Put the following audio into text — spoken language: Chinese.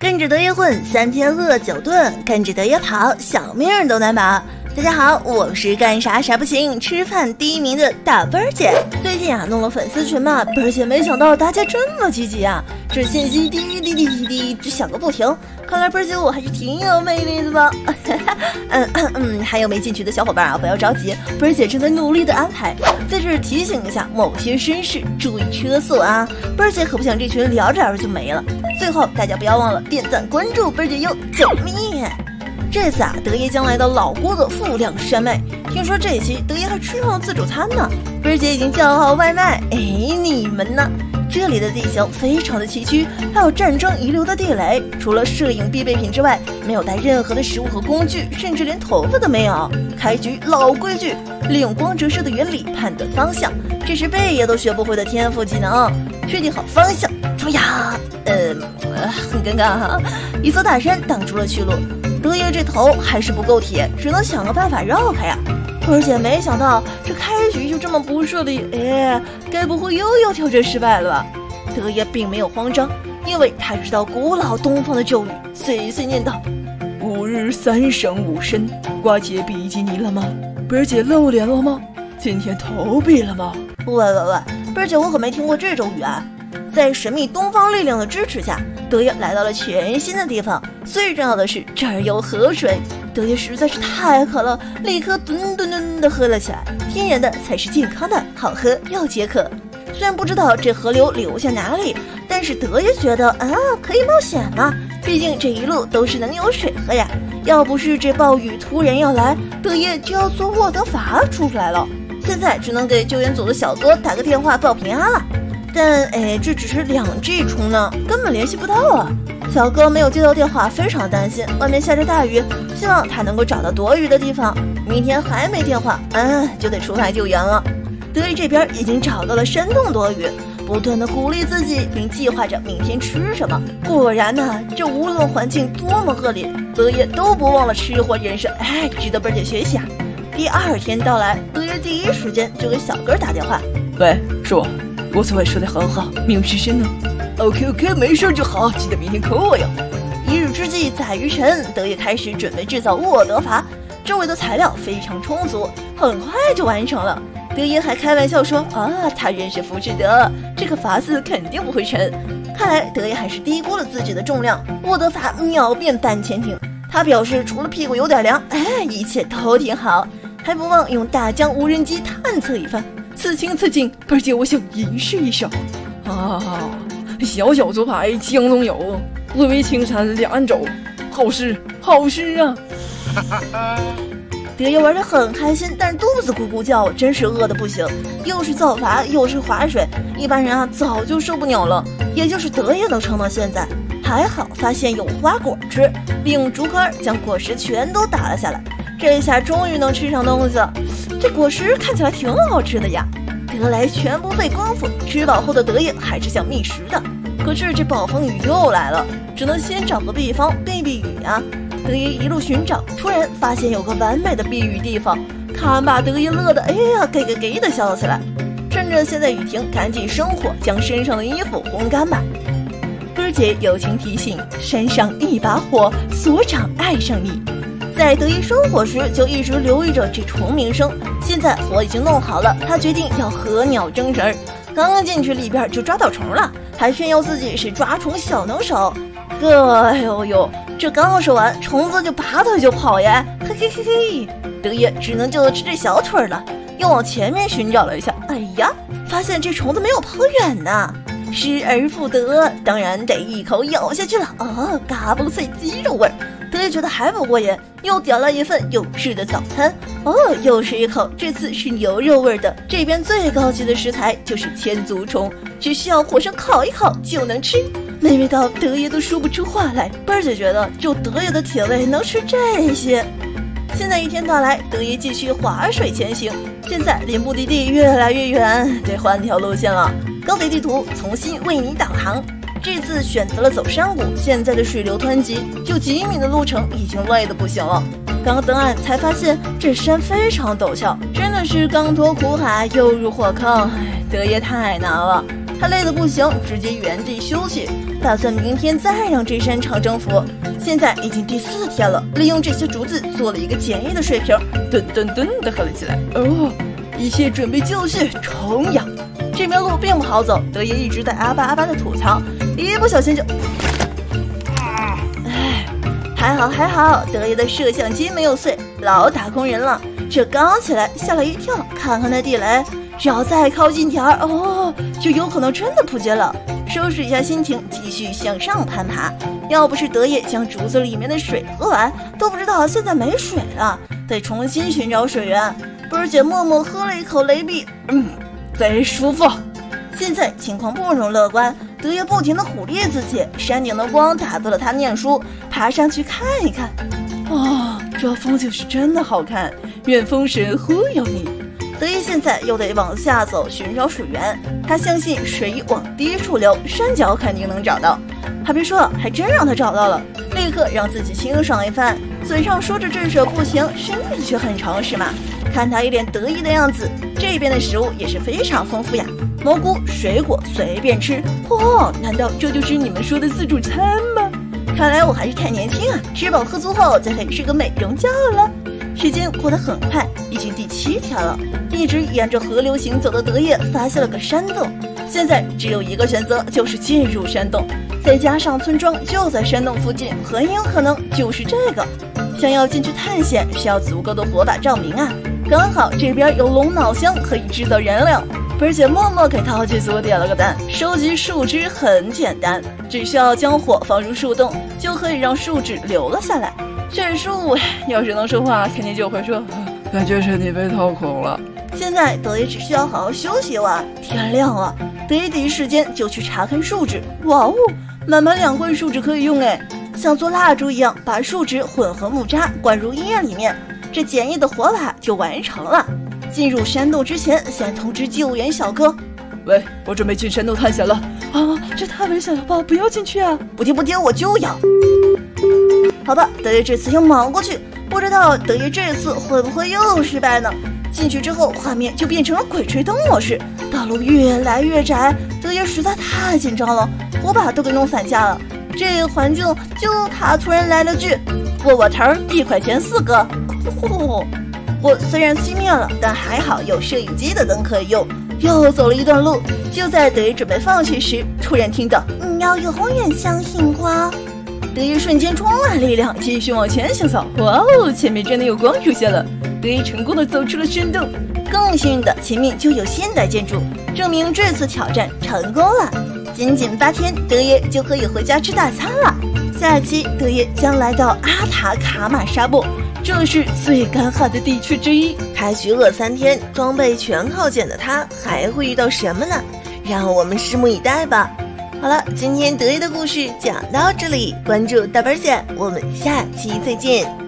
跟着德爷混，3天饿9顿，跟着德爷跑，小命都难保。大家好，我是干啥啥不行，吃饭第1名的大奔儿姐。最近啊，弄了粉丝群嘛，奔儿姐没想到大家这么积极啊，这信息滴，只响个不停。看来奔儿姐我还是挺有魅力的吧？还有没进群的小伙伴啊，不要着急，奔儿姐正在努力的安排。在这儿提醒一下某些绅士注意车速啊，奔儿姐可不想这群聊着就没了。最后大家不要忘了点赞关注奔儿姐哟，救命！这次啊，德爷将来到老郭的富亮山脉，听说这一期德爷还吃上了自助餐呢。奔儿姐已经叫好外卖，你们呢？这里的地形非常的崎岖，还有战争遗留的地雷，除了摄影必备品之外，没有带任何的食物和工具，甚至连头发都没有。开局老规矩，利用光折射的原理判断方向，这是贝爷都学不会的天赋技能。确定好方向，注意啊！很尴尬哈，一座大山挡住了去路。德爷这头还是不够铁，只能想个办法绕开呀。而且没想到这开局就这么不顺利，该不会又要挑战失败了吧？德爷并没有慌张，因为他知道古老东方的咒语，碎碎念道：“5日3省5申，瓜姐比基尼了吗？奔儿姐露脸了吗？今天投币了吗？”喂，奔儿姐我可没听过这咒语啊！在神秘东方力量的支持下，德爷来到了全新的地方。最重要的是，这儿有河水。德爷实在是太渴了，立刻吨的喝了起来。天然的才是健康的，好喝又解渴。虽然不知道这河流流向哪里，但是德爷觉得可以冒险嘛，毕竟这一路都是能有水喝呀。要不是这暴雨突然要来，德爷就要做沃德法出来了。现在只能给救援组的小哥打个电话报平安了。但这只是2G 充呢，根本联系不到啊！小哥没有接到电话，非常担心，外面下着大雨，希望他能够找到躲雨的地方。明天还没电话，就得出发救援了。德爷这边已经找到了山洞躲雨，不断的鼓励自己，并计划着明天吃什么。果然呢，这无论环境多么恶劣，德爷都不忘了吃货人设，值得奔儿姐学习啊！第2天到来，德爷第一时间就给小哥打电话：“ 喂，是我。我昨晚说的很好，命之身呢 ？OK， 没事就好，记得明天扣我哟。” 一日之计在于晨，德爷开始准备制造沃德法，周围的材料非常充足，很快就完成了。德爷还开玩笑说：“他认识浮士德，这个法子肯定不会沉。”看来德爷还是低估了自己的重量，沃德法秒变半潜艇。他表示除了屁股有点凉，一切都挺好，还不忘用大疆无人机探测一番。此情，奔儿姐我想吟诗一首小小竹排江中有，不为青山两岸走，好诗啊！ 德爷玩得很开心，但肚子咕咕叫，真是饿得不行。又是造法，又是划水，一般人早就受不了了。也就是德爷能撑到现在，还好发现有花果吃，并用竹竿将果实全都打了下来。这下终于能吃上东西了，这果实看起来挺好吃的呀。得来全不费功夫，吃饱后的德爷还是想觅食的，可是这暴风雨又来了，只能先找个地方避雨呀。德爷一路寻找，突然发现有个完美的避雨地方，看把德爷乐得给的笑起来。趁着现在雨停，赶紧生火，将身上的衣服烘干吧。奔儿姐友情提醒：山上一把火，所长爱上你。在德爷生火时就一直留意着这虫鸣声，现在火已经弄好了，他决定要和鸟争食。刚进去里边就抓到虫了，还炫耀自己是抓虫小能手。这刚说完，虫子就拔腿就跑呀！嘿，德爷只能就吃这小腿了，又往前面寻找了一下，发现这虫子没有跑远呢。失而复得，当然得一口咬下去了。嘎嘣脆鸡肉味儿。德爷觉得还不过瘾，又点了一份有质的早餐。又是一口，这次是牛肉味的。这边最高级的食材就是千足虫，只需要火上烤一烤就能吃，美味到德爷都说不出话来。奔儿姐觉得就德爷的铁胃能吃这些。现在1天到来，德爷继续划水前行。现在离目的地越来越远，得换条路线了。高德地图重新为你导航。这次选择了走山谷，现在的水流湍急，就几米的路程已经累得不行了。刚登岸才发现这山非常陡峭，真的是刚脱苦海又入火坑。德爷太难了，他累得不行，直接原地休息。 打算明天再让这山场征服。现在已经第4天了，利用这些竹子做了一个简易的水瓶，吨吨吨的喝了起来。哦，一切准备就绪，冲呀！这条路并不好走，德爷一直在阿巴阿巴的吐槽，一不小心就……还好，德爷的摄像机没有碎，老打工人了。这刚起来吓了一跳，看看那地雷，只要再靠近点儿，就有可能真的扑街了。收拾一下心情，继续向上攀爬。要不是德爷将竹子里面的水喝完，都不知道现在没水了，得重新寻找水源。波儿姐默默喝了一口雷碧，贼舒服。现在情况不容乐观，德爷不停地唬励自己，山顶的光打断了他念书，爬上去看一看。这风景是真的好看，愿风神忽悠你。德爷现在又得往下走寻找水源，他相信水往低处流，山脚肯定能找到。还别说，还真让他找到了，立刻让自己清爽一番。嘴上说着震慑不行，身体却很诚实嘛。看他一脸得意的样子，这边的食物也是非常丰富呀，蘑菇、水果随便吃。难道这就是你们说的自助餐吗？看来我还是太年轻啊，吃饱喝足后再得吃个美容觉了。时间过得很快，已经第7天了。一直沿着河流行走的德爷发现了个山洞，现在只有一个选择，就是进入山洞。再加上村庄就在山洞附近，很有可能就是这个。想要进去探险，需要足够的火把照明啊。刚好这边有龙脑箱可以制造燃料，而且默默给淘气组点了个赞。收集树枝很简单，只需要将火放入树洞，就可以让树脂留了下来。这树要是能说话，肯定就会说， 感觉身体被掏空了。 现在德爷只需要好好休息完，天亮了，德爷第一时间就去查看树脂。满满2罐树脂可以用哎，像做蜡烛一样，把树脂混合木渣灌入液里面，这简易的火把就完成了。进入山洞之前，先通知救援小哥。 喂，我准备进山洞探险了。这太危险了吧，不要进去啊！ 不听，我就要。好吧，德爷这次又莽过去，不知道德爷这次会不会又失败呢？进去之后，画面就变成了鬼吹灯模式，道路越来越窄，德爷实在太紧张了，火把都给弄散架了。这个环境就他突然来了句：“我头1块钱4个。”火虽然熄灭了，但还好有摄影机的灯可以用。又走了一段路，就在德爷准备放弃时，突然听到：“你要永远相信光。”德爷瞬间充满力量，继续往前行走。前面真的有光出现了，德爷成功的走出了山洞。更幸运的，前面就有现代建筑，证明这次挑战成功了。仅仅8天，德爷就可以回家吃大餐了。下期德爷将来到阿塔卡马沙漠，这是最干旱的地区之一。开学饿3天，装备全靠捡的他，还会遇到什么呢？让我们拭目以待吧。好了，今天德爷的故事讲到这里，关注大本姐，我们下期再见。